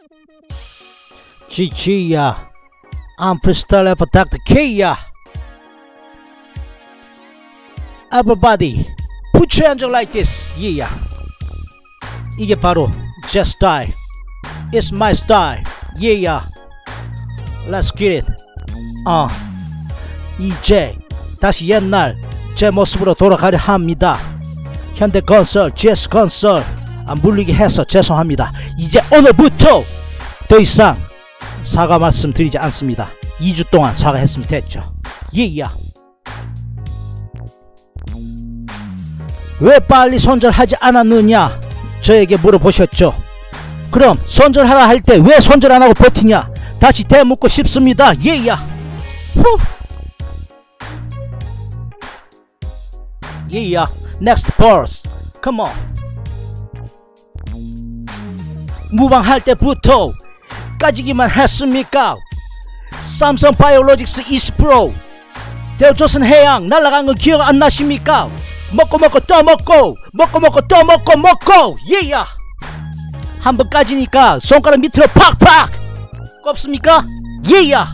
GG야. I'm freestyle rapper Dr. K야. Everybody put your hands up like this. Yeah. 이게 바로 제 스타일. It's my style. Yeah. Let's get it. 이제 다시 옛날 제 모습으로 돌아가려 합니다. 현대건설, GS건설 안 불리게 해서 죄송합니다. 이제 오늘부터 더 이상 사과 말씀 드리지 않습니다. 2주 동안 사과했으면 됐죠. 예야. 왜 빨리 손절하지 않았느냐 저에게 물어보셨죠. 그럼 손절하라 할 때 왜 손절 안하고 버티냐 다시 되묻고 싶습니다. 예야. 예야. Next verse. Come on. 무방할 때부터 까지기만 했습니까? 삼성 바이오로직스 20% 대우조선 해양 날아간 거 기억 안 나십니까? 먹고 또 먹고 또 먹고 예야. 한 번 까지니까 손가락 밑으로 팍팍 꼽습니까? 예야.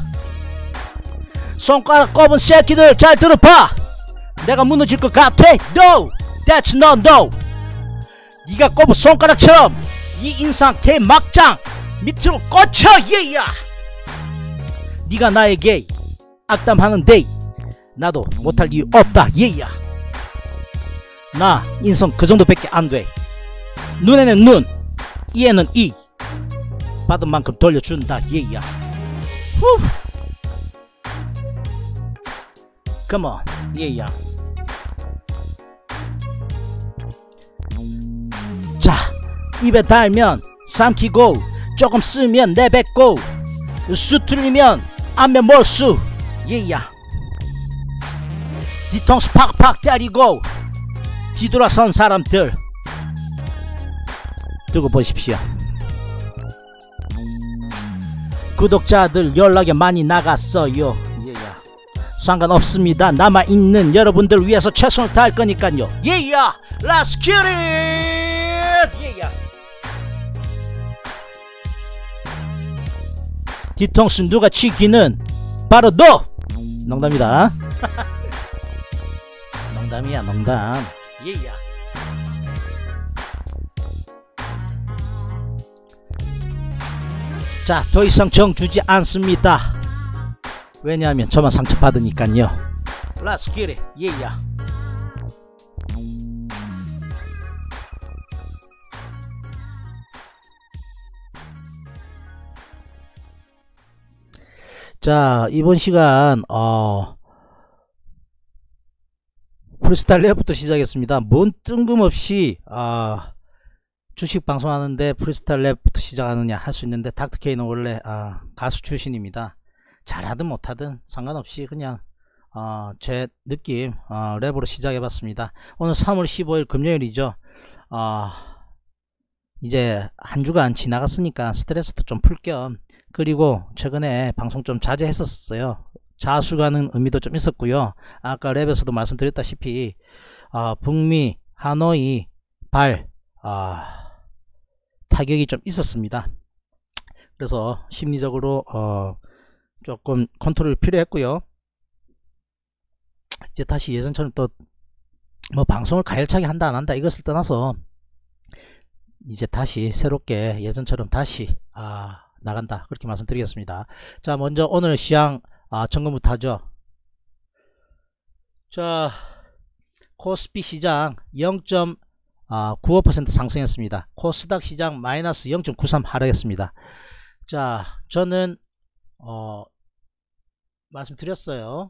손가락 꼽은 새끼들 잘 들어봐. 내가 무너질 것 같아? No! That's not no! 네가 꼽은 손가락처럼 이 인상 개막장 밑으로 꽂혀. 예야. 네가 나에게 악담하는데 나도 못할 이유 없다. 예야. 나 인성 그 정도밖에 안돼. 눈에는 눈, 이에는 이. 받은 만큼 돌려준다. 예야. Come on. 예야. 자, 입에 달면 삼키고 조금 쓰면 내뱉고 수틀리면 안면 몰수. 예야. 뒤통수 팍팍 때리고 뒤돌아선 사람들 두고 보십시오. 구독자들 연락이 많이 나갔어요. 예야. 상관없습니다. 남아있는 여러분들 위해서 최선을 다할 거니까요. 예야. Let's get it. 예야. 뒤통수 누가 치기는 바로 너. 농담이다. 농담이야 농담. 예야. 자, 더 이상 정 주지 않습니다. 왜냐하면 저만 상처받으니깐요. Let's get it. 예야. 자, 이번 시간 프리스타일 랩부터 시작했습니다. 뭔 뜬금없이 주식 방송하는데 프리스타일 랩부터 시작하느냐 할 수 있는데 닥터케이는 원래 가수 출신입니다. 잘하든 못하든 상관없이 그냥 제 느낌 랩으로 시작해봤습니다. 오늘 3월 15일 금요일이죠. 이제 한 주간 지나갔으니까 스트레스도 좀 풀 겸, 그리고 최근에 방송 좀 자제했었어요. 자수가는 의미도 좀 있었고요. 아까 랩에서도 말씀드렸다시피 북미 하노이 발 타격이 좀 있었습니다. 그래서 심리적으로 조금 컨트롤이 필요했고요. 이제 다시 예전처럼 또 뭐 방송을 가열차게 한다 안 한다 이것을 떠나서 이제 다시 새롭게 예전처럼 다시 나간다, 그렇게 말씀드리겠습니다. 자, 먼저 오늘 시장 점검부터 하죠. 자, 코스피 시장 0.95% 상승했습니다. 코스닥 시장 마이너스 0.93 하락했습니다. 자, 저는 말씀드렸어요.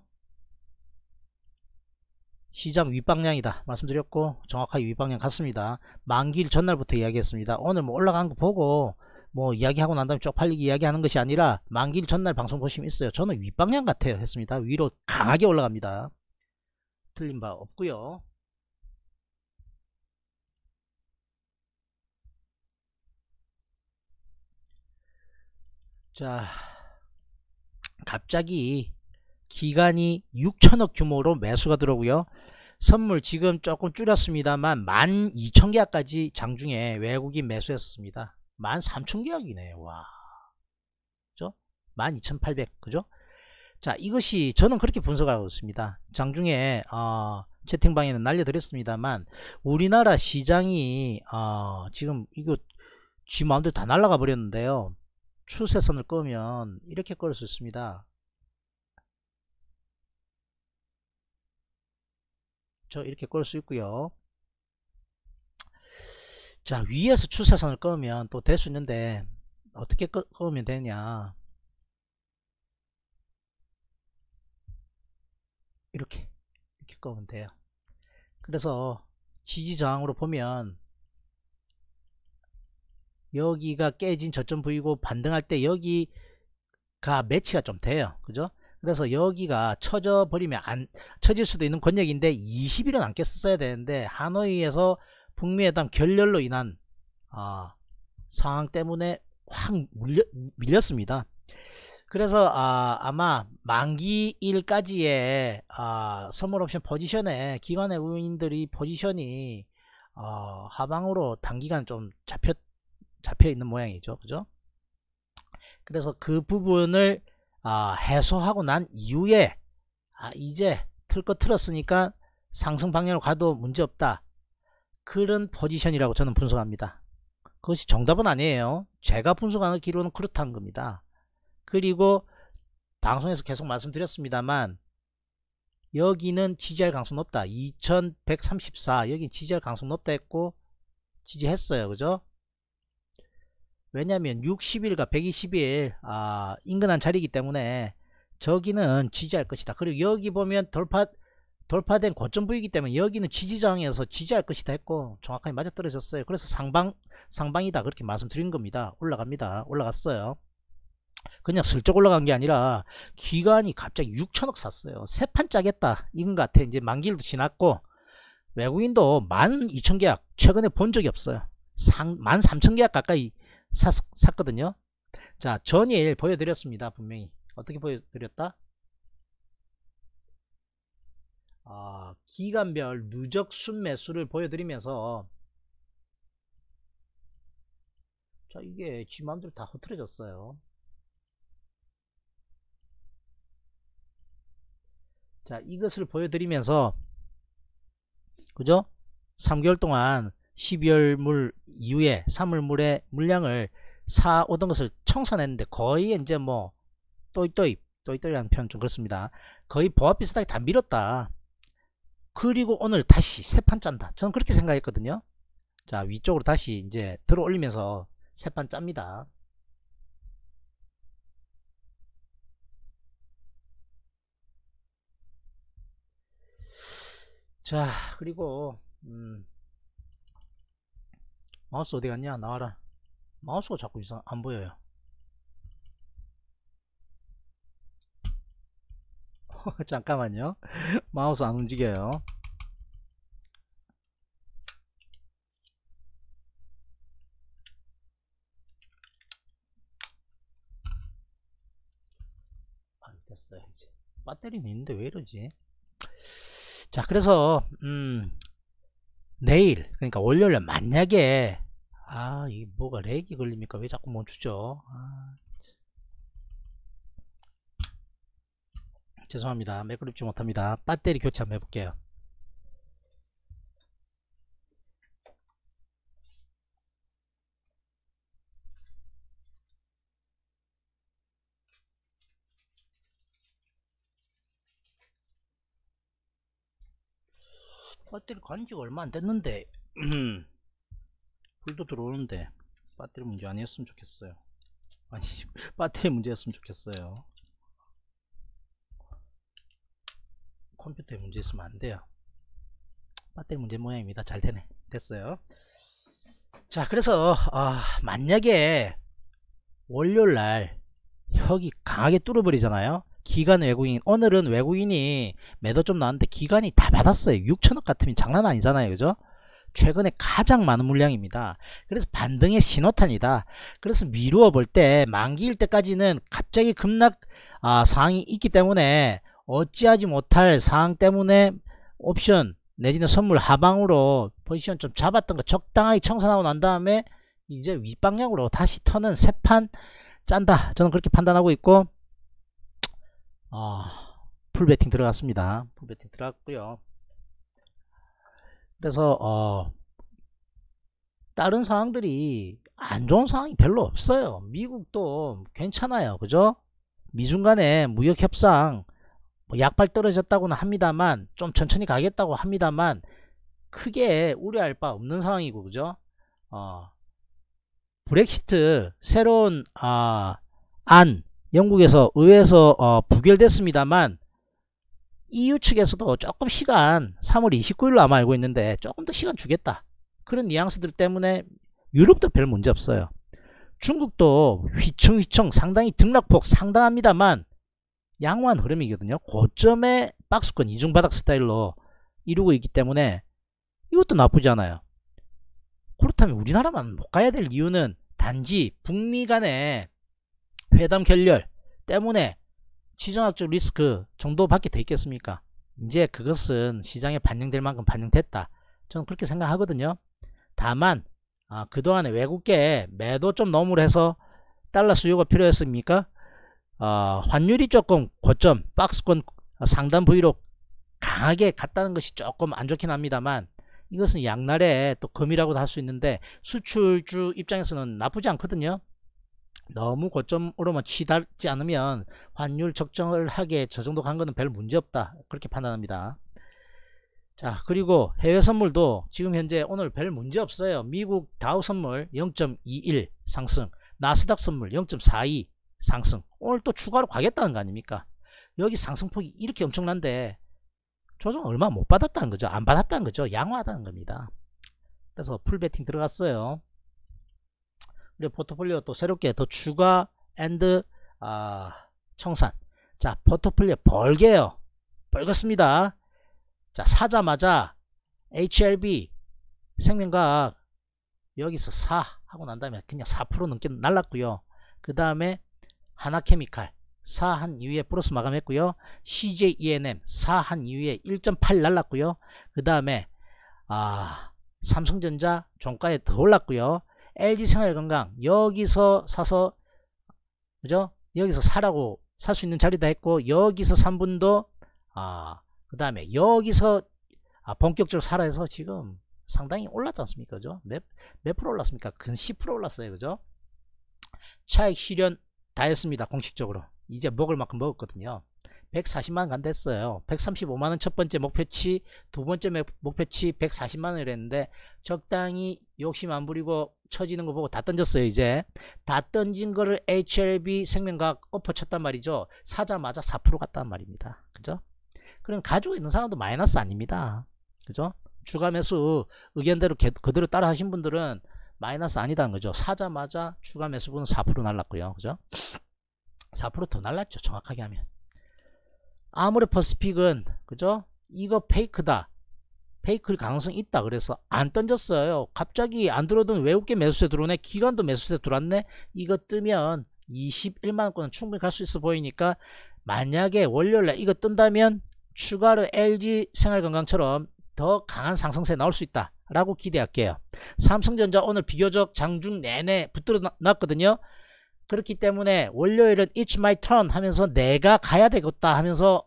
시장 윗방향이다 말씀드렸고 정확하게 윗방향 같습니다. 만기일 전날부터 이야기했습니다. 오늘 뭐 올라간 거 보고 뭐 이야기하고 난 다음에 쪽팔리게 이야기하는 것이 아니라 만기일 전날 방송 보시면 있어요. 저는 윗방향 같아요 했습니다. 위로 강하게 올라갑니다. 틀린 바 없고요. 자, 갑자기 기간이 6천억 규모로 매수가 들어오고요. 선물 지금 조금 줄였습니다만 12,000계약까지 장중에 외국인 매수했습니다. 13,000계약이네. 와, 그죠? 12,800, 그죠? 자, 이것이 저는 그렇게 분석하고 있습니다. 장중에 채팅방에는 날려드렸습니다만 우리나라 시장이 지금 이거 지 마음대로 다 날아가 버렸는데요. 추세선을 끄면 이렇게 끌 수 있습니다. 저 이렇게 끌 수 있고요. 자, 위에서 추세선을 끄면 또 될 수 있는데 어떻게 끄면 되냐, 이렇게 끄면 돼요. 그래서 지지저항으로 보면 여기가 깨진 저점 부위고 반등할 때 여기가 매치가 좀 돼요. 그죠? 그래서 여기가 쳐져 버리면 안 쳐질 수도 있는 권역인데 20일은 안 깼었어야 되는데 하노이에서 북미회담 결렬로 인한 상황 때문에 확 밀렸습니다. 그래서 아마 만기일까지의 선물옵션 포지션에 기관 외국인들이 포지션이 하방으로 단기간 좀 잡혀 있는 모양이죠. 그죠? 그래서 그 부분을 해소하고 난 이후에 이제 틀 거 틀었으니까 상승 방향으로 가도 문제없다, 그런 포지션이라고 저는 분석합니다. 그것이 정답은 아니에요. 제가 분석하는 기로는 그렇다는 겁니다. 그리고 방송에서 계속 말씀드렸습니다만 여기는 지지할 가능성 높다. 2134 여기 지지할 가능성 높다 했고 지지했어요. 그죠? 왜냐하면 60일과 120일 인근한 자리이기 때문에 저기는 지지할 것이다. 그리고 여기 보면 돌파된 고점 부위이기 때문에 여기는 지지저항에서 지지할 것이다 했고 정확하게 맞아떨어졌어요. 그래서 상방이다 그렇게 말씀드린 겁니다. 올라갑니다. 올라갔어요. 그냥 슬쩍 올라간 게 아니라 기관이 갑자기 6천억 샀어요. 세 판 짜겠다 이건 것 같아. 이제 만기일도 지났고 외국인도 12,000계약 최근에 본 적이 없어요. 13,000계약 가까이 샀거든요. 자, 전일 보여드렸습니다. 분명히 어떻게 보여드렸다? 기간별 누적 순매수를 보여드리면서 자, 이게 지 마음대로 다 흐트러졌어요. 자, 이것을 보여드리면서 그죠? 3개월 동안 12월 물 이후에 3월 물의 물량을 사오던 것을 청산했는데 거의 이제 뭐 또이또이라는 표현 좀 그렇습니다. 거의 보합 비슷하게 다 밀었다. 그리고 오늘 다시 세 판 짠다. 저는 그렇게 생각했거든요. 자, 위쪽으로 다시 이제 들어 올리면서 세 판 짭니다. 자, 그리고 마우스 어디 갔냐? 나와라. 마우스가 자꾸 안 보여요. 잠깐만요. 마우스 안 움직여요. 됐어요. 이제 배터리는 있는데 왜 이러지? 자, 그래서 내일 그러니까 월요일에 만약에 이게 뭐가 렉이 걸립니까? 왜 자꾸 멈추죠? 죄송합니다. 매끄럽지 못합니다. 배터리 교체 한번 해볼게요. 배터리 간지가 얼마 안 됐는데 불도 들어오는데 배터리 문제 아니었으면 좋겠어요. 아니 배터리 문제였으면 좋겠어요. 컴퓨터에 문제 있으면 안 돼요. 배터리 문제 모양입니다. 잘 되네. 됐어요. 자, 그래서 만약에 월요일날 혁이 강하게 뚫어버리잖아요. 기관 외국인, 오늘은 외국인이 매도 좀 나왔는데 기관이 다 받았어요. 6천억 같으면 장난 아니잖아요. 그죠? 최근에 가장 많은 물량입니다. 그래서 반등의 신호탄이다. 그래서 미루어 볼 때 만기일 때까지는 갑자기 급락 상황이 있기 때문에 어찌하지 못할 상황 때문에 옵션 내지는 선물 하방으로 포지션 좀 잡았던 거 적당하게 청산하고 난 다음에 이제 윗방향으로 다시 터는 새 판 짠다. 저는 그렇게 판단하고 있고, 풀베팅 들어갔습니다. 풀베팅 들어갔고요. 그래서 다른 상황들이 안 좋은 상황이 별로 없어요. 미국도 괜찮아요. 그죠? 미중 간의 무역 협상 뭐 약발 떨어졌다고는 합니다만, 좀 천천히 가겠다고 합니다만, 크게 우려할 바 없는 상황이고, 그죠? 브렉시트 새로운 안 영국에서 의회에서 부결됐습니다만, EU 측에서도 조금 시간 3월 29일로 아마 알고 있는데 조금 더 시간 주겠다, 그런 뉘앙스들 때문에 유럽도 별 문제 없어요. 중국도 휘청휘청 상당히 등락폭 상당합니다만 양호한 흐름이거든요. 고점의 박스권 이중바닥 스타일로 이루고 있기 때문에 이것도 나쁘지 않아요. 그렇다면 우리나라만 못 가야 될 이유는 단지 북미 간의 회담 결렬 때문에 지정학적 리스크 정도밖에 더 있겠습니까? 이제 그것은 시장에 반영될 만큼 반영됐다, 저는 그렇게 생각하거든요. 다만 그동안에 외국계 매도 좀 너무 해서 달러 수요가 필요했습니까? 환율이 조금 고점 박스권 상단 부위로 강하게 갔다는 것이 조금 안 좋긴 합니다만, 이것은 양날의 또 금이라고도 할 수 있는데 수출주 입장에서는 나쁘지 않거든요. 너무 고점으로만 치닫지 않으면 환율 적정을 하게 저 정도 간 거는 별 문제 없다, 그렇게 판단합니다. 자, 그리고 해외 선물도 지금 현재 오늘 별 문제 없어요. 미국 다우 선물 0.21 상승, 나스닥 선물 0.42 상승. 오늘 또 추가로 가겠다는 거 아닙니까? 여기 상승폭이 이렇게 엄청난데 조정 얼마 못 받았다는 거죠. 안 받았다는 거죠. 양호하다는 겁니다. 그래서 풀베팅 들어갔어요. 그리고 포트폴리오 또 새롭게 더 추가 앤드 청산. 자, 포트폴리오 벌게요. 벌겋습니다. 자, 사자마자 HLB 생명과학 여기서 4 하고 난 다음에 그냥 4% 넘게 날랐고요. 그 다음에 하나케미칼 4 한 이후에 플러스 마감했고요. CJ ENM 4 한 이후에 1.8 날랐고요. 그 다음에 삼성전자 종가에 더 올랐고요. LG생활건강 여기서 사서, 그죠? 여기서 사라고 살 수 있는 자리다 했고, 여기서 3분도 그 다음에 여기서 본격적으로 사라 해서 지금 상당히 올랐지 않습니까? 그죠? 몇 프로 올랐습니까? 근 10% 올랐어요. 그죠? 차익 실현 다 했습니다. 공식적으로 이제 먹을 만큼 먹었거든요. 140만원 간댔어요. 135만원 첫 번째 목표치, 두 번째 목표치 140만원을 했는데 적당히 욕심 안 부리고 쳐지는 거 보고 다 던졌어요. 이제 다 던진 거를 HLB 생명과학 엎어쳤단 말이죠. 사자마자 4% 갔단 말입니다. 그죠? 그럼 가지고 있는 사람도 마이너스 아닙니다. 그죠? 주가 매수 의견대로 그대로 따라 하신 분들은 마이너스 아니다는 거죠. 사자마자 주가 매수분은 4% 날랐고요. 그죠? 4% 더 날랐죠. 정확하게 하면. 아모레 퍼시픽은, 그죠? 이거 페이크다. 페이크일 가능성이 있다. 그래서 안 던졌어요. 갑자기 안 들어오던 외국계 매수세 들어오네. 기관도 매수세 들어왔네. 이거 뜨면 21만원권은 충분히 갈 수 있어 보이니까, 만약에 월요일날 이거 뜬다면 추가로 LG생활건강처럼 더 강한 상승세 나올 수 있다 라고 기대할게요. 삼성전자 오늘 비교적 장중 내내 붙들어 놨거든요. 그렇기 때문에 월요일은 It's my turn 하면서 내가 가야 되겠다 하면서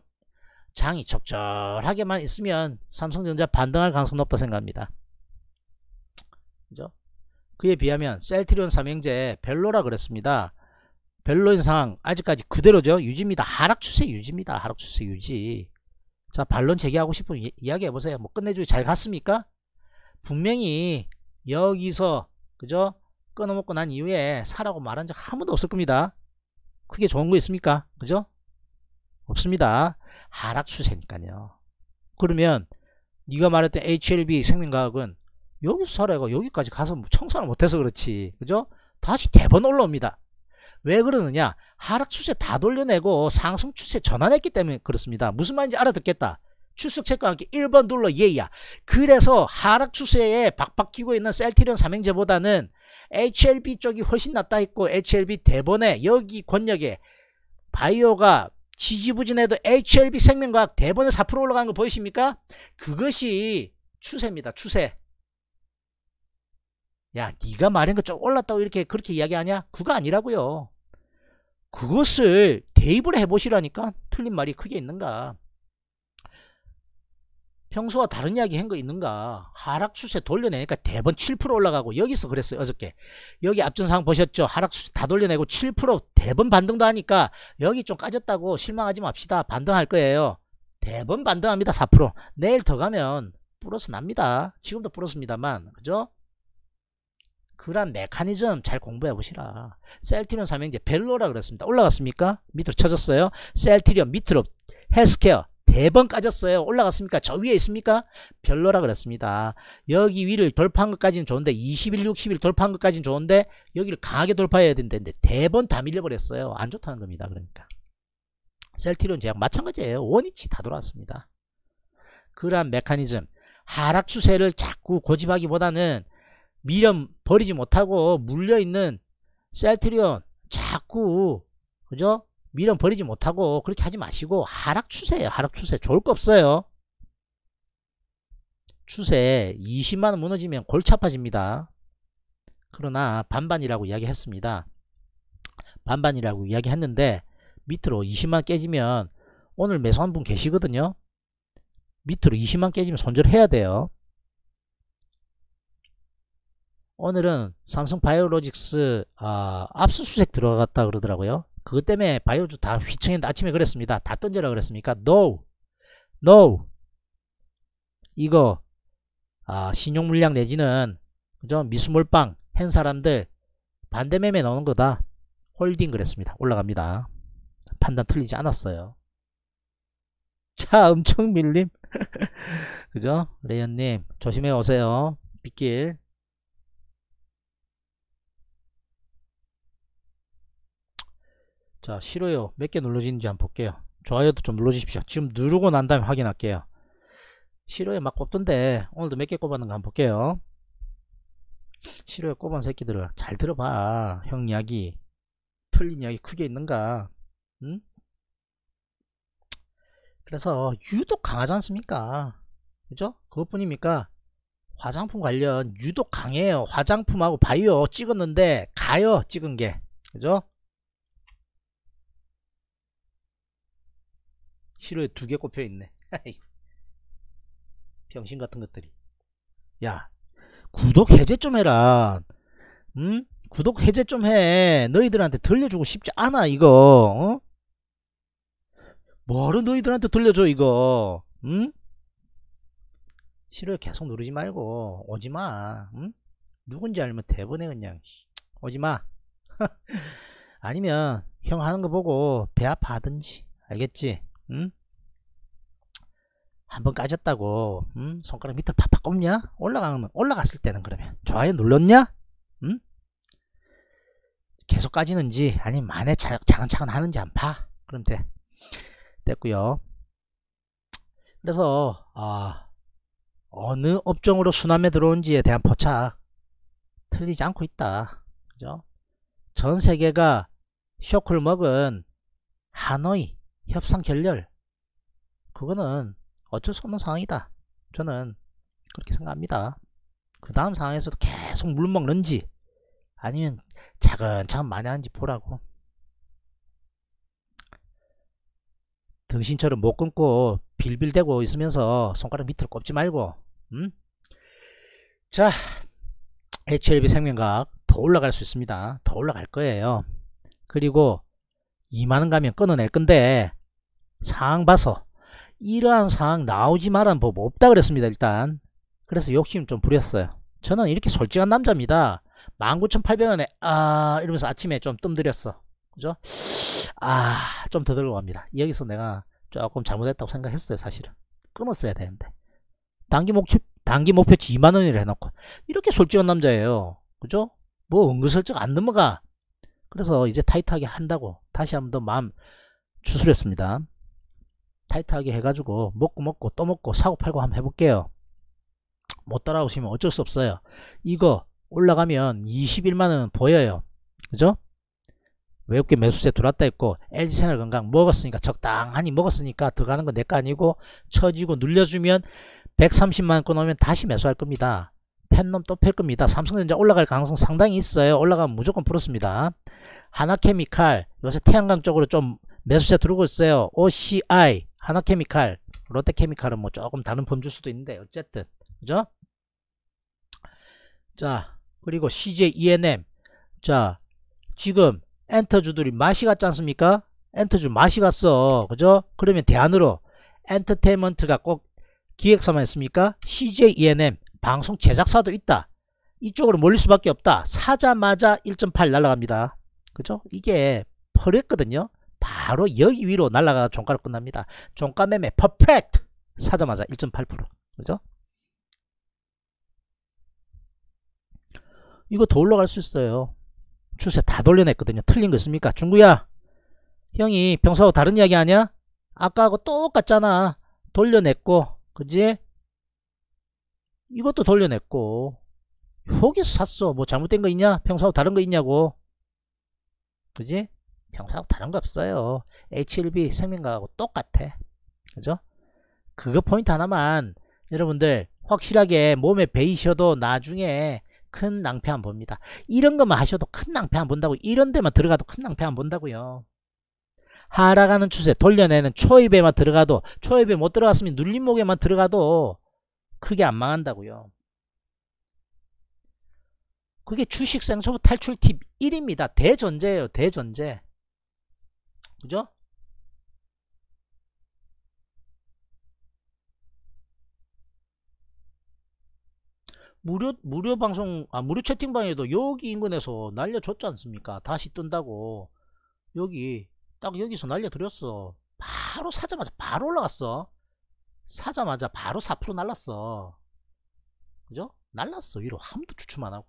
장이 적절하게만 있으면 삼성전자 반등할 가능성 높다 생각합니다. 그죠? 그에 비하면 셀트리온 삼형제 별로라 그랬습니다. 별로인 상황 아직까지 그대로죠. 유지입니다. 하락 추세 유지입니다. 하락 추세 유지. 자, 반론 제기하고 싶으면 이야기 해보세요. 뭐 끝내주기 잘 갔습니까? 분명히 여기서, 그죠? 끊어먹고 난 이후에 사라고 말한 적 한 번도 없을 겁니다. 그게 좋은 거 있습니까? 그죠? 없습니다. 하락 추세니까요. 그러면 네가 말했던 HLB 생명과학은 여기서 사라고 여기까지 가서 청산을 못해서 그렇지, 그죠? 다시 대번 올라옵니다. 왜 그러느냐? 하락 추세 다 돌려내고 상승 추세 전환했기 때문에 그렇습니다. 무슨 말인지 알아듣겠다. 출석 체크와 함께 1번 눌러 예야. 그래서 하락 추세에 박박 끼고 있는 셀트리온 삼형제보다는 HLB 쪽이 훨씬 낫다 했고, HLB 대번에 여기 권역에 바이오가 지지부진해도 HLB 생명과학 대번에 4% 올라가는 거 보이십니까? 그것이 추세입니다. 추세. 야, 네가 말한 거 좀 올랐다고 이렇게 그렇게 이야기하냐? 그거 아니라고요. 그것을 대입을 해보시라니까. 틀린 말이 크게 있는가? 평소와 다른 이야기 한 거 있는가? 하락 추세 돌려내니까 대번 7% 올라가고, 여기서 그랬어요. 어저께 여기 앞전상 보셨죠? 하락 추세 다 돌려내고 7% 대번 반등도 하니까 여기 좀 까졌다고 실망하지 맙시다. 반등할 거예요. 대번 반등합니다. 4%. 내일 더 가면 플러스 납니다. 지금도 플러스입니다만, 그죠? 그런 메커니즘 잘 공부해 보시라. 셀트리온 삼형제 벨로라 그랬습니다. 올라갔습니까? 밑으로 쳐졌어요. 셀트리온 밑으로 헬스케어 대번 까졌어요. 올라갔습니까? 저 위에 있습니까? 별로라 그랬습니다. 여기 위를 돌파한 것까지는 좋은데 20일 60일 돌파한 것까지는 좋은데 여기를 강하게 돌파해야 된다는데 대번 다 밀려버렸어요. 안 좋다는 겁니다. 그러니까 셀트리온 제약 마찬가지예요. 원위치 다 돌아왔습니다. 그러한 메커니즘, 하락 추세를 자꾸 고집하기보다는 미련 버리지 못하고 물려있는 셀트리온 자꾸, 그죠? 미련 버리지 못하고 그렇게 하지 마시고 하락 추세예요. 하락 추세 좋을 거 없어요. 추세 20만원 무너지면 골치 아파집니다. 그러나 반반이라고 이야기했습니다. 반반이라고 이야기했는데 밑으로 20만 깨지면, 오늘 매수한 분 계시거든요. 밑으로 20만 깨지면 손절해야 돼요. 오늘은 삼성바이오로직스 압수수색 들어갔다 그러더라고요. 그것 때문에 바이오주 다 휘청했는데 아침에 그랬습니다. 다 던져라 그랬습니까? No, no. 이거 신용물량 내지는, 그죠? 미수몰빵 한 사람들 반대매매 넣는 거다. 홀딩 그랬습니다. 올라갑니다. 판단 틀리지 않았어요. 자, 엄청 밀림. 그죠? 레이언님 조심해 오세요. 빗길. 자, 싫어요 몇 개 눌러지는지 한번 볼게요. 좋아요도 좀 눌러주십시오. 지금 누르고 난 다음에 확인할게요. 싫어요 막 꼽던데 오늘도 몇 개 꼽았는가 한번 볼게요. 싫어요 꼽은 새끼들을 잘 들어봐. 형 이야기 틀린 이야기 크게 있는가? 응? 그래서 유독 강하지 않습니까? 그죠? 그것뿐입니까? 화장품 관련 유독 강해요. 화장품하고 바이오 찍었는데 가요. 찍은게. 그죠? 싫어요 2개 꼽혀있네. 병신 같은 것들이. 야, 구독 해제 좀 해라. 응? 구독 해제 좀 해. 너희들한테 들려주고 싶지 않아 이거. 어? 뭐를 너희들한테 들려줘 이거. 응? 싫어요 계속 누르지 말고 오지마. 응? 누군지 알면 대본에 그냥 오지마. 아니면 형 하는 거 보고 배 아파하든지. 알겠지? 응? 한번 까졌다고 손가락 밑을 팍팍 꼽냐? 올라갔을 때는 그러면 좋아요 눌렀냐? 응? 계속 까지는지 아니면 만에 차근차근 하는지 안 봐. 그럼 돼. 됐고요. 그래서 어느 업종으로 순환에 들어온지에 대한 포착 틀리지 않고 있다. 그죠? 전 세계가 쇼크를 먹은 하노이 협상 결렬, 그거는 어쩔 수 없는 상황이다. 저는 그렇게 생각합니다. 그 다음 상황에서도 계속 물 먹는지 아니면 차근차근 만회하는지 보라고. 등신처럼 못 끊고 빌빌대고 있으면서 손가락 밑으로 꼽지 말고. 자, HLB 생명과학 더 올라갈 수 있습니다. 더 올라갈 거예요. 그리고 2만원 가면 끊어낼 건데 상황 봐서 이러한 상황 나오지 말란 법 없다 그랬습니다. 일단 그래서 욕심 좀 부렸어요. 저는 이렇게 솔직한 남자입니다. 19,800원에 이러면서 아침에 좀 뜸들였어. 그죠? 좀 더 들고 갑니다. 여기서 내가 조금 잘못했다고 생각했어요. 사실은 끊었어야 되는데 단기 목표치 2만원이라 해놓고 이렇게 솔직한 남자예요. 그죠? 뭐 은근슬쩍 안 넘어가. 그래서 이제 타이트하게 한다고 다시 한번 더 마음 추스렸습니다. 타이트하게 해가지고 먹고 또 먹고 사고 팔고 한번 해볼게요. 못 따라오시면 어쩔 수 없어요. 이거 올라가면 21만원 보여요. 그죠? 외국계 매수세 들어왔다 했고 LG생활건강 먹었으니까 적당하니 먹었으니까 들어가는 건 내 거 아니고 쳐지고 눌려주면 130만원 끊어오면 다시 매수할 겁니다. 팬놈 또 팰 겁니다. 삼성전자 올라갈 가능성 상당히 있어요. 올라가면 무조건 플러스입니다. 하나케미칼 요새 태양광 쪽으로 좀 매수세 들어오고 있어요. OCI 하나케미칼, 롯데케미칼은 뭐 조금 다른 범주일 수도 있는데 어쨌든 그죠? 자, 그리고 CJ ENM. 자, 지금 엔터주들이 맛이 갔지 않습니까? 엔터주 맛이 갔어. 그죠? 그러면 대안으로 엔터테인먼트가 꼭 기획사만 있습니까? CJ ENM 방송 제작사도 있다. 이쪽으로 몰릴 수밖에 없다. 사자마자 1.8 날아갑니다. 그죠? 이게 퍼랬거든요. 바로 여기 위로 날아가 종가로 끝납니다. 종가 매매 퍼펙트. 사자마자 1.8%. 그죠? 이거 더 올라갈 수 있어요. 추세 다 돌려냈거든요. 틀린 거 있습니까? 중구야, 형이 평소하고 다른 이야기 아니야? 아까하고 똑같잖아. 돌려냈고, 그지? 이것도 돌려냈고, 여기서 샀어. 뭐 잘못된 거 있냐? 평소하고 다른 거 있냐고. 그지? 평소하고 다른 거 없어요. HLB 생명과하고 똑같아. 그죠? 그거 포인트 하나만 여러분들 확실하게 몸에 배이셔도 나중에 큰 낭패 안 봅니다. 이런 것만 하셔도 큰 낭패 안 본다고. 이런 데만 들어가도 큰 낭패 안 본다고요. 하락하는 추세 돌려내는 초입에만 들어가도, 초입에 못 들어갔으면 눌림목에만 들어가도 크게 안 망한다고요. 그게 주식 생초보 탈출 팁 1입니다. 대전제예요. 대전제. 그죠? 무료 방송, 무료 채팅방에도 여기 인근에서 날려줬지 않습니까? 다시 뜬다고. 여기 딱 여기서 날려드렸어. 바로 사자마자 바로 올라갔어. 사자마자 바로 4% 날랐어. 그죠? 날랐어. 위로 아무도 추춤 안 하고.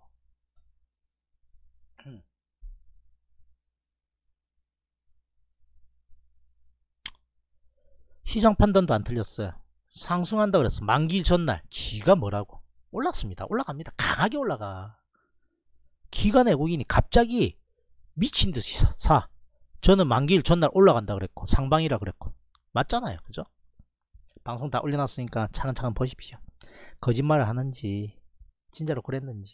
시장 판단도 안 틀렸어요. 상승한다 그랬어. 만기 전날 기가 뭐라고 올랐습니다. 올라갑니다. 강하게 올라가. 기관 외국인이 갑자기 미친듯이 사. 저는 만기일 전날 올라간다 그랬고 상방이라 그랬고 맞잖아요. 그죠? 방송 다 올려놨으니까 차근차근 보십시오. 거짓말을 하는지 진짜로 그랬는지.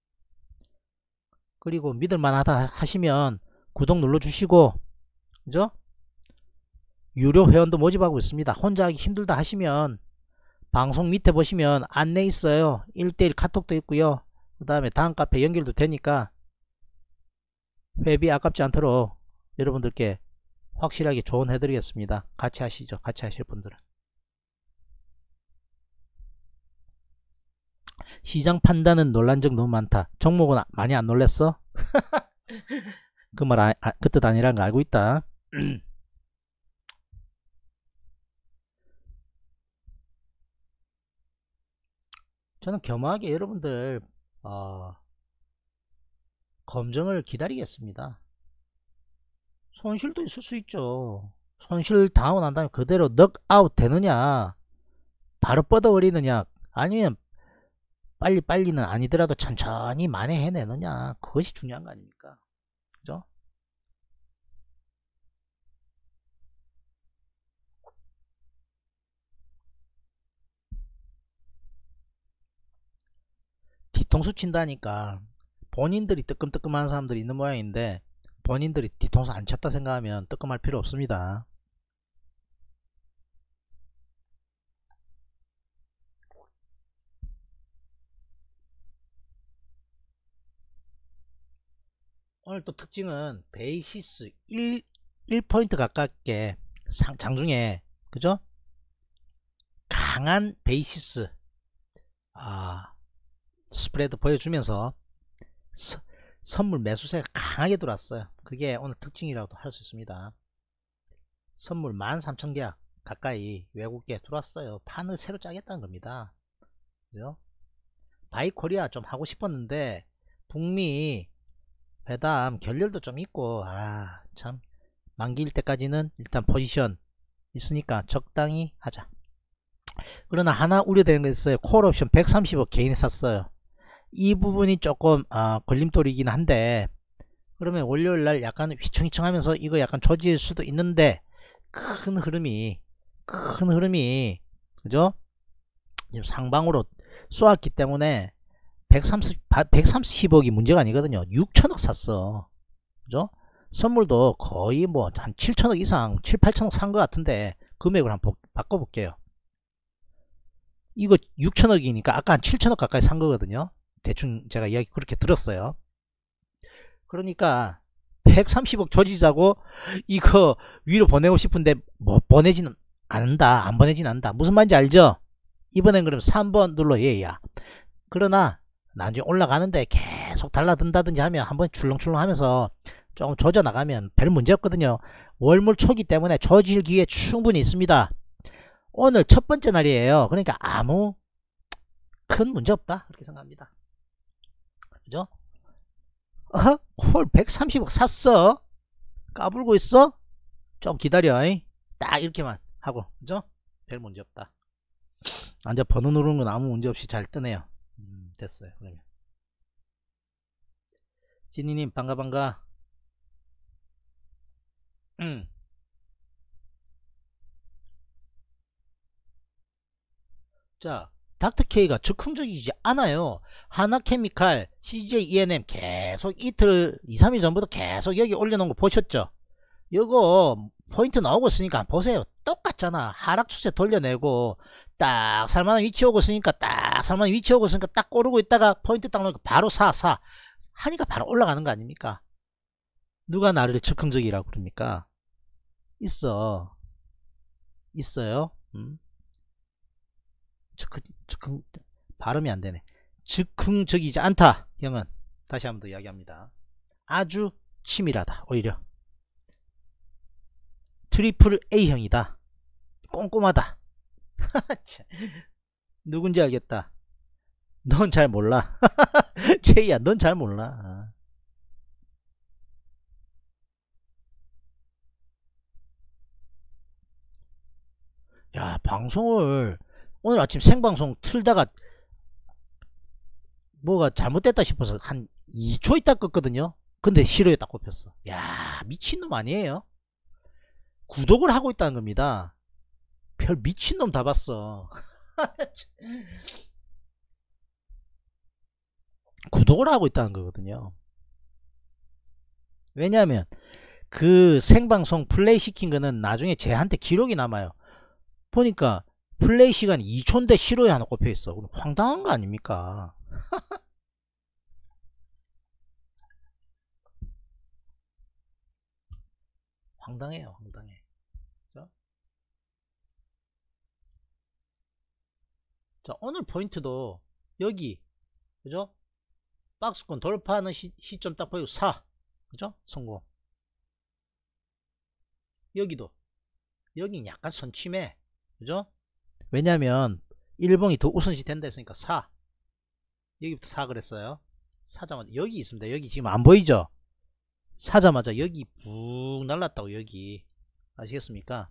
그리고 믿을만하다 하시면 구독 눌러주시고, 그죠? 유료 회원도 모집하고 있습니다. 혼자 하기 힘들다 하시면 방송 밑에 보시면 안내 있어요. 1:1 카톡도 있고요. 그 다음에 다음 카페 연결도 되니까 회비 아깝지 않도록 여러분들께 확실하게 조언해 드리겠습니다. 같이 하시죠. 같이 하실 분들은. 시장 판단은 논란 적 너무 많다. 종목은 많이 안 놀랬어? 그 말 그 뜻 아니라는 거 알고 있다. 저는 겸허하게 여러분들 검증을 기다리겠습니다. 손실도 있을 수 있죠. 손실 당하고 난 다음에 그대로 넉아웃 되느냐, 바로 뻗어버리느냐, 아니면 빨리는 아니더라도 천천히 만회해내느냐, 그것이 중요한 거 아닙니까? 그죠? 뒤통수 친다니까 본인들이 뜨끔뜨끔한 사람들이 있는 모양인데, 본인들이 뒤통수 안 쳤다 생각하면 뜨끔할 필요 없습니다. 오늘 또 특징은 베이시스 1포인트 가깝게 장중에, 그죠? 강한 베이시스 스프레드 보여주면서 선물 매수세가 강하게 들어왔어요. 그게 오늘 특징이라고도 할 수 있습니다. 선물 13,000개 가까이 외국계 들어왔어요. 판을 새로 짜겠다는 겁니다. 그죠? 바이코리아 좀 하고 싶었는데 북미 회담 결렬도 좀 있고 참 만기일 때까지는 일단 포지션 있으니까 적당히 하자. 그러나 하나 우려되는 게 있어요. 콜옵션 130억 개인이 샀어요. 이 부분이 조금 걸림돌이긴 한데, 그러면 월요일날 약간 휘청휘청 하면서 이거 약간 조지일 수도 있는데, 큰 흐름이 그죠? 지금 상방으로 쏘았기 때문에 130억이 문제가 아니거든요. 6천억 샀어. 그죠? 선물도 거의 뭐 한 7천억 이상, 7, 8천억 산 것 같은데 금액을 한번 바꿔볼게요. 이거 6천억이니까 아까 한 7천억 가까이 산 거거든요. 대충 제가 이야기 그렇게 들었어요. 그러니까 130억 조지자고 이거 위로 보내고 싶은데 못 보내지는 않는다. 안 보내지는 않는다. 무슨 말인지 알죠? 이번엔 그럼 3번 눌러 얘야. 그러나 나중에 올라가는데 계속 달라든다든지 하면 한번 출렁출렁 하면서 조금 조져 나가면 별 문제 없거든요. 월물 초기 때문에 조질 기회 충분히 있습니다. 오늘 첫 번째 날이에요. 그러니까 아무 큰 문제 없다 그렇게 생각합니다. 그죠? 콜 130억 샀어? 까불고 있어? 좀 기다려. 딱 이렇게만 하고, 그죠? 별 문제 없다. 완전 번호 누르는 건 아무 문제 없이 잘 뜨네요. 됐어요. 그러면 진이님 반가. 자, 닥터케이가 즉흥적이지 않아요. 하나케미칼, CJ ENM 계속 이틀, 2, 3일 전부터 계속 여기 올려놓은 거 보셨죠? 이거 포인트 나오고 있으니까 보세요. 똑같잖아. 하락 추세 돌려내고 딱 살만한 위치 오고 있으니까 딱 살만한 위치 오고 있으니까 딱 고르고 있다가 포인트 딱 놓으니까 바로 사 하니까 바로 올라가는 거 아닙니까? 누가 나를 즉흥적이라고 그럽니까? 있어요. 즉흥 발음이 안 되네. 즉흥적이지 않다. 형은 다시 한번 더 이야기합니다. 아주 치밀하다. 오히려 트리플 A형이다. 꼼꼼하다. 누군지 알겠다. 넌 잘 몰라. 제이야, 넌 잘 몰라. 야, 방송을 오늘 아침 생방송 틀다가 뭐가 잘못됐다 싶어서 한 2초 있다 껐거든요. 근데 싫어요 딱 꼽혔어. 야, 미친놈 아니에요? 구독을 하고 있다는 겁니다. 별 미친놈 다 봤어. 구독을 하고 있다는 거거든요. 왜냐하면 그 생방송 플레이 시킨 거는 나중에 쟤한테 기록이 남아요. 보니까 플레이 시간이 2초인데 싫어요 하나 꼽혀 있어. 그럼 황당한 거 아닙니까? 황당해요, 황당해. 그죠? 자, 오늘 포인트도 여기, 그죠? 박스권 돌파하는 시점 딱 보이고 그죠? 성공. 여기도 여긴 약간 선취매, 그죠? 왜냐면 일봉이 더 우선시 된다 했으니까 여기부터 그랬어요. 사자마자 여기 있습니다. 여기 지금 안 보이죠? 사자마자 여기 푹 날랐다고. 여기 아시겠습니까?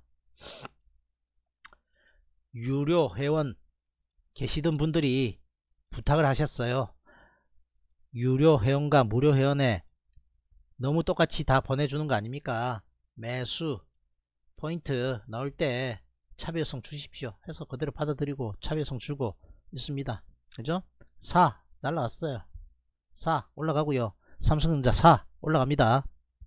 유료 회원 계시던 분들이 부탁을 하셨어요. 유료 회원과 무료 회원에 너무 똑같이 다 보내주는 거 아닙니까? 매수 포인트 나올 때 차별성 주십시오 해서 그대로 받아들이고 차별성 주고 있습니다. 그죠? 날라갔어요. 올라가고요. 삼성전자 올라갑니다.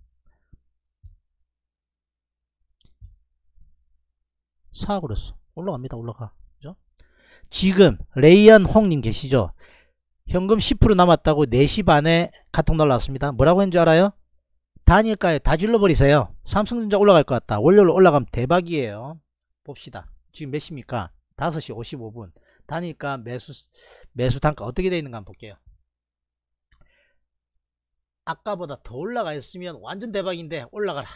그랬어. 올라갑니다. 올라가. 그죠? 지금 레이언 홍님 계시죠? 현금 10% 남았다고 4시 반에 카톡 날라왔습니다. 뭐라고 했는지 알아요? 단일가에 다 질러버리세요. 삼성전자 올라갈 것 같다. 월요일 올라가면 대박이에요. 봅시다. 지금 몇 시입니까? 5시 55분. 단일가 매수 단가 어떻게 되어 있는가 한번 볼게요. 아까보다 더 올라가 있으면 완전 대박인데 올라가라.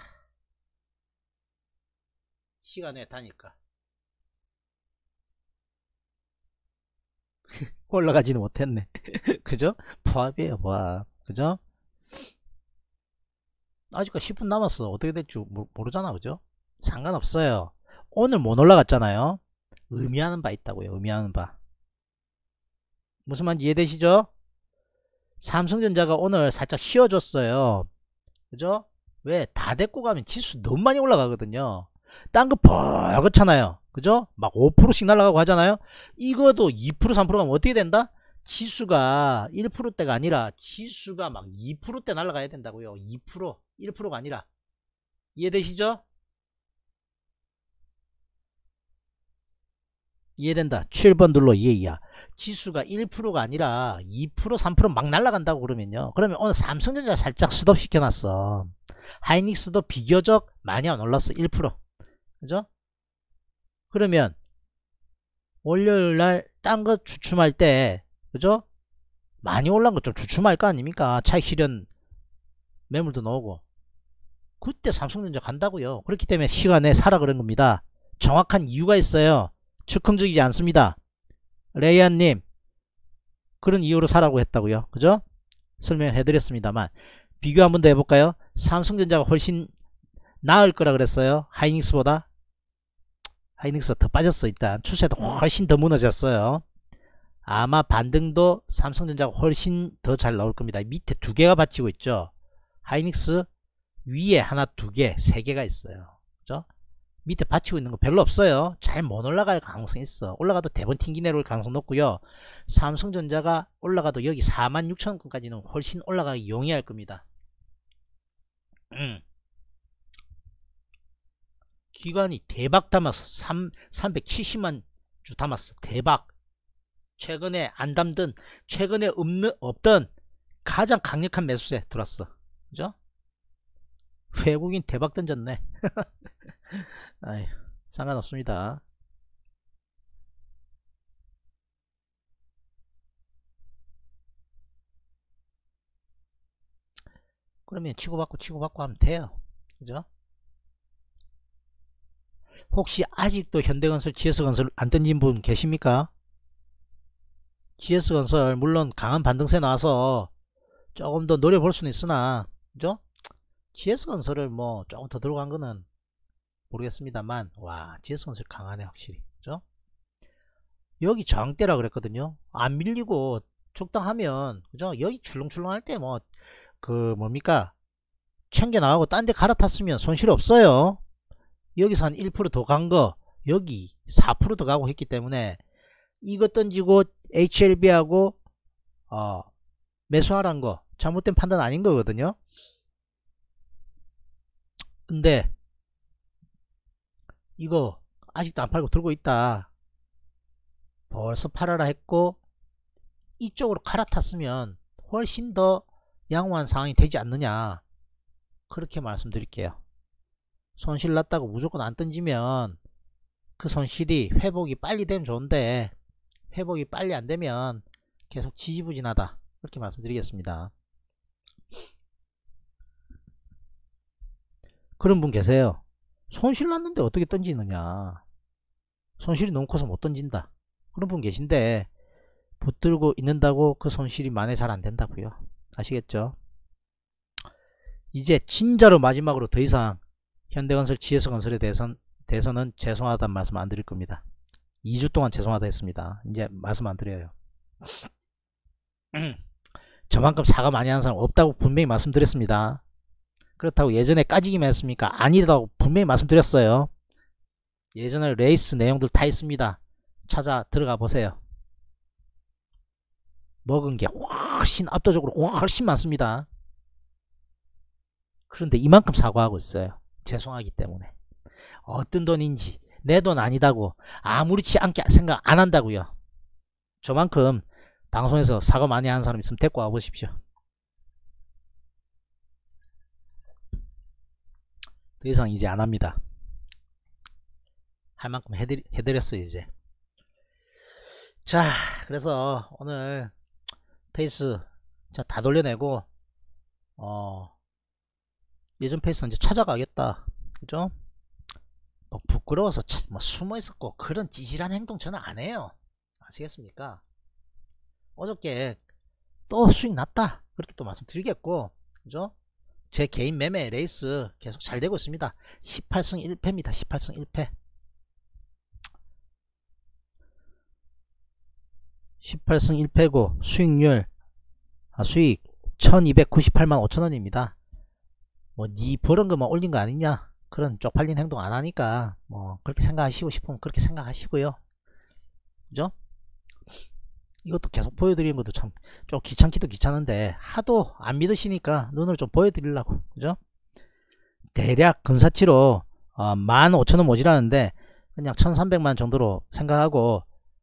시간에 단일가 올라가지는 못했네. 그죠? 포합이에요, 포합. 그죠? 아직까지 10분 남았어. 어떻게 될지 모르잖아. 그죠? 상관없어요. 오늘 못 올라갔잖아요. 의미하는 바 있다고요. 의미하는 바. 무슨 말인지 이해되시죠? 삼성전자가 오늘 살짝 쉬어줬어요. 그죠? 왜? 다 데리고 가면 지수 너무 많이 올라가거든요. 딴 거 벌겋잖아요. 그죠? 막 5%씩 날아가고 하잖아요. 이거도 2% 3% 가면 어떻게 된다? 지수가 1%대가 아니라 지수가 막 2%대 날아가야 된다고요. 2%, 1%가 아니라. 이해되시죠? 이해된다. 7번 눌러 이해이야. 지수가 1%가 아니라 2%, 3%막 날아간다고 그러면요. 그러면 오늘 삼성전자 살짝 스톱 시켜놨어. 하이닉스도 비교적 많이 안 올랐어. 1%. 그죠? 그러면 월요일날 딴 거 주춤할 때, 그죠? 많이 올라간 거 좀 주춤할 거 아닙니까? 차익 실현 매물도 나오고. 그때 삼성전자 간다고요. 그렇기 때문에 시간에 사라 그런 겁니다. 정확한 이유가 있어요. 즉흥적이지 않습니다. 레이안님, 그런 이유로 사라고 했다고요. 그죠? 설명해 드렸습니다만, 비교 한번 더 해볼까요? 삼성전자가 훨씬 나을 거라 그랬어요. 하이닉스보다. 하이닉스가 더 빠졌어. 일단 추세도 훨씬 더 무너졌어요. 아마 반등도 삼성전자가 훨씬 더 잘 나올 겁니다. 밑에 두 개가 받치고 있죠. 하이닉스 위에 하나, 두 개, 세 개가 있어요. 그죠? 밑에 받치고 있는 거 별로 없어요. 잘 못 올라갈 가능성이 있어. 올라가도 대번 튕기 내려올 가능성 높고요. 삼성전자가 올라가도 여기 46,000원까지는 훨씬 올라가기 용이할 겁니다. 기관이 대박 담았어. 370만 주 담았어. 대박. 최근에 안 담던, 최근에 없던 가장 강력한 매수세 들어왔어. 그죠? 외국인 대박 던졌네. 아이, 상관없습니다. 그러면 치고받고 하면 돼요. 그죠? 혹시 아직도 현대건설, GS건설 안 던진 분 계십니까? GS건설 물론 강한 반등세 나와서 조금 더 노려볼 수는 있으나, 그죠? GS건설을 뭐 조금 더 들어간 거는 모르겠습니다만, 와, GS건설 강하네 확실히. 그죠? 여기 저항대라 그랬거든요. 안 밀리고 적당하면, 그죠? 여기 출렁출렁 할 때 뭐 그 뭡니까, 챙겨 나가고 딴 데 갈아탔으면 손실 없어요. 여기서 한 1%더 간 거, 여기 4%더 가고 했기 때문에 이거 던지고 HLB하고 매수하란 거 잘못된 판단 아닌 거거든요. 근데 이거 아직도 안 팔고 들고 있다. 벌써 팔아라 했고 이쪽으로 갈아탔으면 훨씬 더 양호한 상황이 되지 않느냐, 그렇게 말씀드릴게요. 손실 났다고 무조건 안 던지면 그 손실이 회복이 빨리 되면 좋은데 회복이 빨리 안 되면 계속 지지부진하다, 그렇게 말씀드리겠습니다. 그런 분 계세요. 손실 났는데 어떻게 던지느냐, 손실이 너무 커서 못 던진다, 그런 분 계신데 붙들고 있는다고 그 손실이 만회 잘 안 된다고요. 아시겠죠? 이제 진짜로 마지막으로 더 이상 현대건설, GS건설에 대해서는 죄송하다는 말씀 안 드릴 겁니다. 2주 동안 죄송하다 했습니다. 이제 말씀 안 드려요. 저만큼 사과 많이 하는 사람 없다고 분명히 말씀드렸습니다. 그렇다고 예전에 까지기만 했습니까? 아니라고 분명히 말씀드렸어요. 예전에 레이스 내용들 다 있습니다. 찾아 들어가 보세요. 먹은 게 훨씬 압도적으로 훨씬 많습니다. 그런데 이만큼 사과하고 있어요. 죄송하기 때문에. 어떤 돈인지 내 돈 아니다고 아무렇지 않게 생각 안 한다고요. 저만큼 방송에서 사과 많이 하는 사람 있으면 데리고 와 보십시오. 더 이상 이제 안 합니다. 할 만큼 해드렸어요 이제. 자, 그래서 오늘 페이스 다 돌려내고 예전 페이스 이제 찾아가겠다. 그죠? 뭐 부끄러워서 뭐 숨어 있었고 그런 찌질한 행동 저는 안 해요. 아시겠습니까? 어저께 또 수익 났다, 그렇게 또 말씀드리겠고, 그죠? 제 개인 매매 레이스 계속 잘 되고 있습니다. 18승 1패입니다. 18승 1패. 18승 1패고 수익률 수익 1298만 5천원입니다. 뭐 니 버는 것만 올린 거 아니냐, 그런 쪽팔린 행동 안 하니까 뭐 그렇게 생각하시고 싶으면 그렇게 생각하시고요. 그죠? 이것도 계속 보여드리는 것도 참 좀 귀찮기도 귀찮은데 하도 안 믿으시니까 눈을 좀 보여드리려고. 그죠? 대략 근사치로 15,000원 모자라는데 그냥 1300만 정도로 생각하고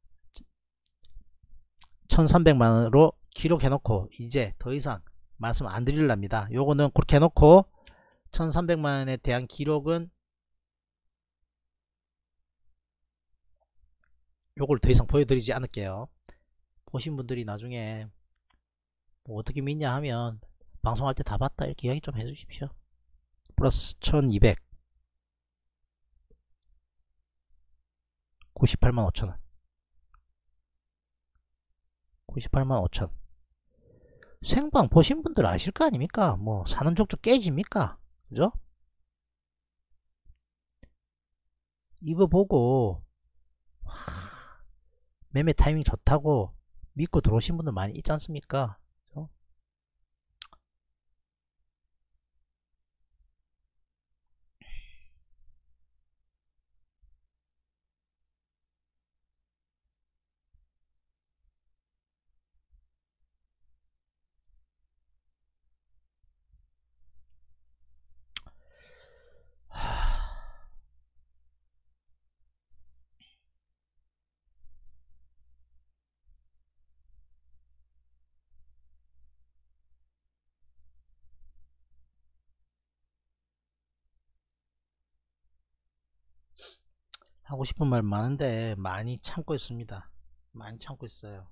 1300만원으로 기록해놓고 이제 더 이상 말씀 안 드리랍니다. 요거는 그렇게 해놓고 1300만원에 대한 기록은 요걸 더 이상 보여드리지 않을게요. 보신 분들이 나중에 뭐 어떻게 믿냐 하면 방송할 때 다 봤다 이렇게 이야기 좀 해주십시오. 플러스 1200 98만 5천원 98만 5천. 생방 보신 분들 아실 거 아닙니까? 뭐 사는 족족 깨집니까? 그죠? 이거 보고 매매 타이밍 좋다고 믿고 들어오신 분들 많이 있지 않습니까? 그죠? 하고 싶은 말 많은데 많이 참고 있습니다. 많이 참고 있어요.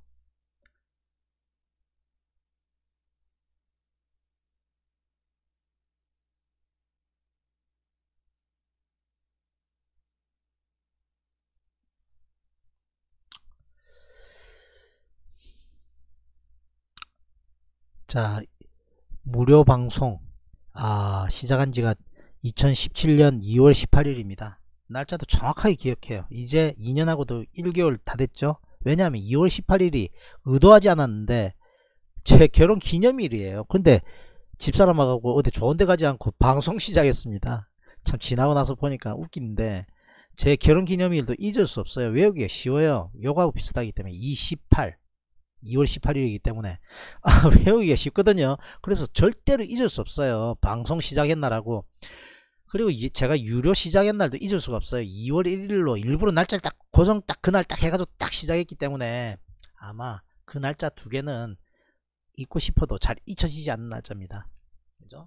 자, 무료 방송 시작한 지가 2017년 2월 18일입니다. 날짜도 정확하게 기억해요. 이제 2년하고도 1개월 다 됐죠. 왜냐하면 2월 18일이 의도하지 않았는데 제 결혼 기념일이에요. 근데 집사람하고 어디 좋은 데 가지 않고 방송 시작했습니다. 참 지나고 나서 보니까 웃긴데 제 결혼 기념일도 잊을 수 없어요. 외우기가 쉬워요. 요거하고 비슷하기 때문에 2월 18일이기 때문에 외우기가 쉽거든요. 그래서 절대로 잊을 수 없어요. 방송 시작했나라고. 그리고 제가 유료 시작했날도 잊을 수가 없어요. 2월 1일로 일부러 날짜를 딱 고정 딱 그날 딱 해가지고 딱 시작했기 때문에 아마 그 날짜 두 개는 잊고 싶어도 잘 잊혀지지 않는 날짜입니다. 그죠?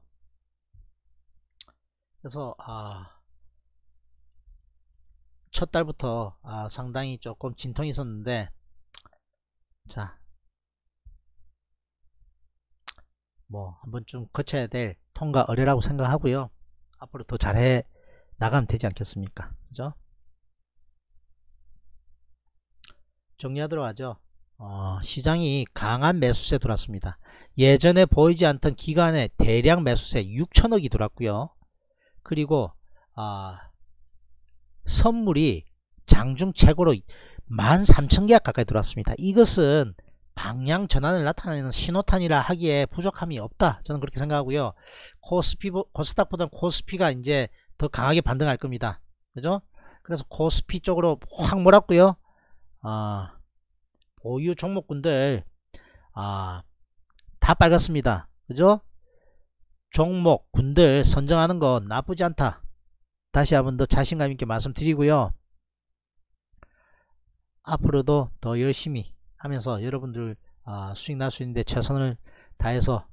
그래서 첫 달부터 상당히 조금 진통이 있었는데 자, 뭐 한번 좀 거쳐야 될 통과 의뢰라고 생각하고요. 앞으로 더 잘해 나가면 되지 않겠습니까? 그죠? 정리하도록 하죠. 시장이 강한 매수세 들어왔습니다. 예전에 보이지 않던 기간에 대량 매수세 6천억이 들어왔고요. 그리고 선물이 장중 최고로 13,000계약 가까이 들어왔습니다. 이것은 방향 전환을 나타내는 신호탄이라 하기에 부족함이 없다. 저는 그렇게 생각하고요. 코스닥보다는 코스피가 이제 더 강하게 반등할 겁니다. 그죠? 그래서 코스피 쪽으로 확 몰았고요. 보유 종목군들 다 빨갛습니다. 그죠? 종목군들 선정하는 건 나쁘지 않다. 다시 한번 더 자신감 있게 말씀드리고요. 앞으로도 더 열심히 하면서 여러분들 수익 날 수 있는데 최선을 다해서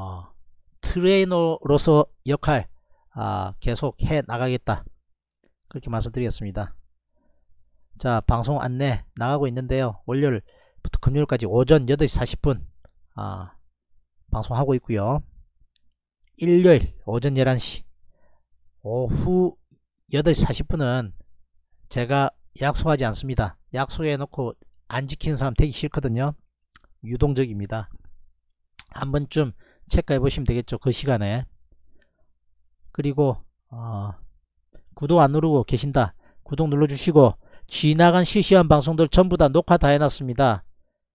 트레이너로서 역할 계속 해 나가겠다. 그렇게 말씀드리겠습니다. 자, 방송 안내 나가고 있는데요. 월요일부터 금요일까지 오전 8시 40분 방송하고 있고요. 일요일 오전 11시 오후 8시 40분은 제가 약속하지 않습니다. 약속해 놓고 안 지키는 사람 되기 싫거든요. 유동적입니다. 한 번쯤 체크해 보시면 되겠죠. 그 시간에. 그리고 구독 안 누르고 계신다. 구독 눌러주시고 지나간 실시간 방송들 전부 다 녹화 다 해놨습니다.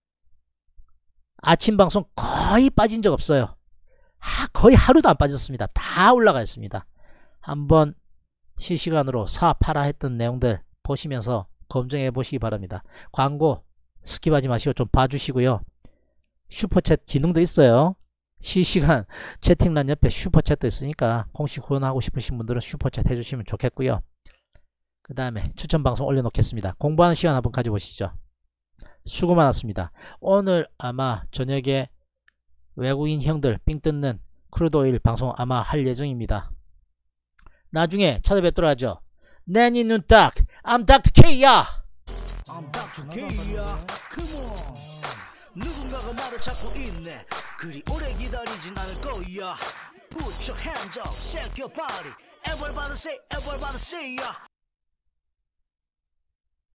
아침 방송 거의 빠진 적 없어요. 거의 하루도 안 빠졌습니다. 다 올라가 있습니다. 한번 실시간으로 사 팔아 했던 내용들 보시면서 검증해 보시기 바랍니다. 광고 스킵하지 마시고 좀 봐주시고요. 슈퍼챗 기능도 있어요. 실시간 채팅란 옆에 슈퍼챗도 있으니까 공식 후원하고 싶으신 분들은 슈퍼챗 해주시면 좋겠고요. 그 다음에 추천방송 올려놓겠습니다. 공부하는 시간 한번 가져보시죠. 수고 많았습니다. 오늘 아마 저녁에 외국인 형들 삥 뜯는 크루드오일 방송 아마 할 예정입니다. 나중에 찾아뵙도록 하죠. 내니 눈딱 I'm Dr. K야. I'm Dr. K야. Come on. 누군가가 말을 찾고 있네. 그리 오래 기다리진 않을 거야. Put your hands up, shake your body. Everybody say, everybody say, yeah.